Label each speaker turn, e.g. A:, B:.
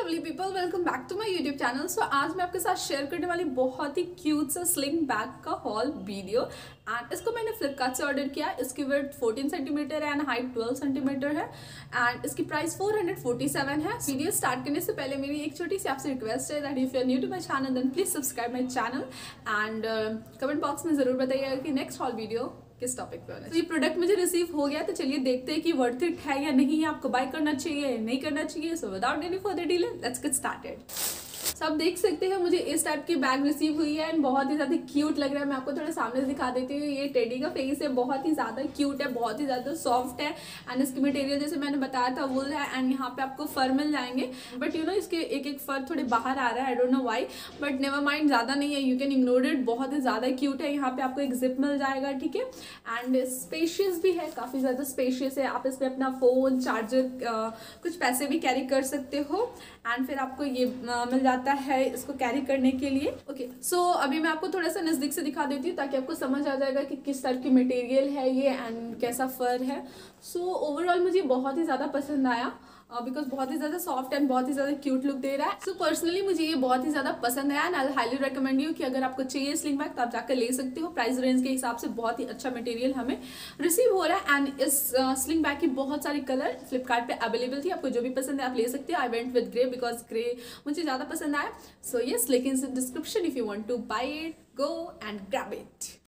A: Lovely people, welcome back to my YouTube channel. So आज मैं आपके साथ शेयर करने वाली बहुत ही क्यूट सा स्लिंग बैग का हॉल वीडियो। एंड इसको मैंने फ्लिपकार्ट से ऑर्डर किया। इसकी विड्थ 14 सेंटीमीटर है एंड हाइट 12 सेंटीमीटर है एंड इसकी प्राइस 447 है। वीडियो स्टार्ट करने से पहले मेरी एक छोटी सी आपसे रिक्वेस्ट है that if you are new to my channel then please subscribe my channel and comment box में जरूर बताइएगा कि नेक्स्ट हॉल वीडियो किस टॉपिक पे होना है। तो ये प्रोडक्ट मुझे रिसीव हो गया, तो चलिए देखते हैं कि वर्थ इट है या नहीं है, आपको बाय करना चाहिए या नहीं करना चाहिए। So without any further delay let's get started. तो आप देख सकते हैं मुझे इस टाइप की बैग रिसीव हुई है एंड बहुत ही ज़्यादा क्यूट लग रहा है। मैं आपको थोड़ा सामने से दिखा देती हूँ। ये टेडी का फेस है, बहुत ही ज़्यादा क्यूट है, बहुत ही ज़्यादा सॉफ्ट है एंड इसकी मटेरियल जैसे मैंने बताया था वुल है एंड यहाँ पे आपको फर मिल जाएंगे। बट यू नो इसके एक एक फर थोड़े बाहर आ रहा है, I don't know why, but never mind, ज़्यादा नहीं है, यू कैन इग्नोर इट। बहुत ही ज़्यादा क्यूट है। यहाँ पे आपको एक जिप मिल जाएगा, ठीक है, एंड स्पेशियस भी है, काफ़ी ज़्यादा स्पेशियस है। आप इसमें अपना फ़ोन, चार्जर, कुछ पैसे भी कैरी कर सकते हो एंड फिर आपको ये मिल जाता है इसको कैरी करने के लिए। ओके, सो अभी मैं आपको थोड़ा सा नज़दीक से दिखा देती हूँ ताकि आपको समझ आ जाएगा कि किस टाइप की मटेरियल है ये एंड कैसा फर है। सो ओवरऑल मुझे बहुत ही ज़्यादा पसंद आया बिकॉज बहुत ही ज़्यादा सॉफ्ट एंड बहुत ही ज़्यादा क्यूट लुक दे रहा है। सो पर्सनली मुझे ये बहुत ही ज़्यादा पसंद आया and I highly recommend you कि अगर आपको चाहिए स्लिंग बैग तो आप जाकर ले सकते हो। प्राइस रेंज के हिसाब से बहुत ही अच्छा मटेरियल हमें रिसीव हो रहा है एंड इस स्लिंग बैग की बहुत सारी कलर फ्लिपकार्ट पे अवेलेबल थी। आपको जो भी पसंद है आप ले सकते हो। I went with grey because grey मुझे ज़्यादा पसंद आया। So yes, link in description if you want to buy it, go and grab it.